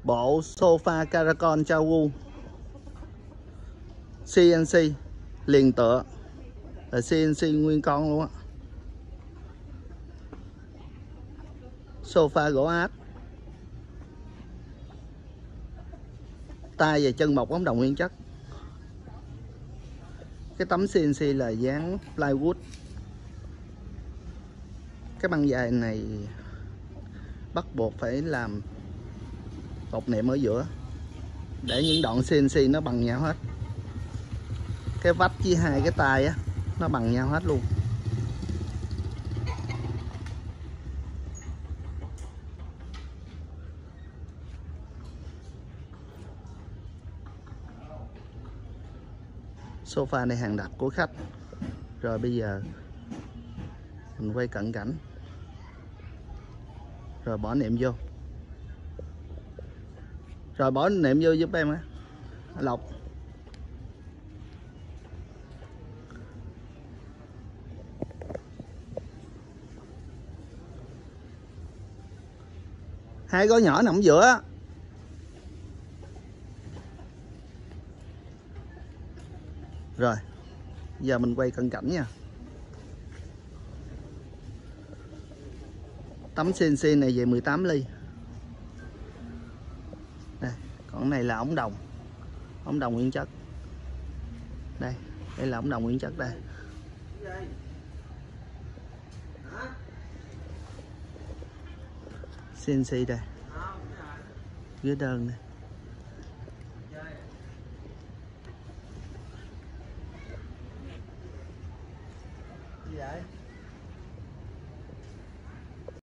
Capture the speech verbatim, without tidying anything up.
Bộ sofa Caracol Chawu xê en xê liền tựa là xê en xê nguyên con luôn á. Sofa gỗ áp, tay và chân bọc ống đồng nguyên chất. Cái tấm xê en xê là dán plywood. Cái băng dài này bắt buộc phải làm bọc nệm ở giữa để những đoạn xê en xê nó bằng nhau hết. Cái vách với hai cái tay á nó bằng nhau hết luôn. Sofa này hàng đặt của khách. Rồi bây giờ mình quay cận cảnh. Rồi bỏ nệm vô. Rồi bỏ nệm vô giúp em á Lộc. Hai gói nhỏ nằm giữa. Rồi giờ mình quay cận cảnh nha. Tấm xê en xê này về mười tám ly. Đây, còn này là ống đồng. Ống đồng nguyên chất. Đây, đây là ống đồng nguyên chất đây. xê en xê đây. Dưới đơn đây.